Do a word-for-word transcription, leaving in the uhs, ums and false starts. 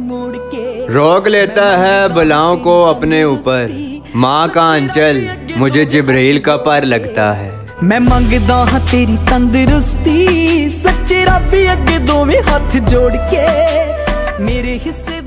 मोड़ के रोक लेता है बलाओं को अपने ऊपर। माँ का अंचल मुझे जिब्राइल का पर लगता है। मैं मंगदा हाँ तेरी तंदुरुस्ती, सच्चे रब अगे दोवें हाथ जोड़ के मेरे हिस्से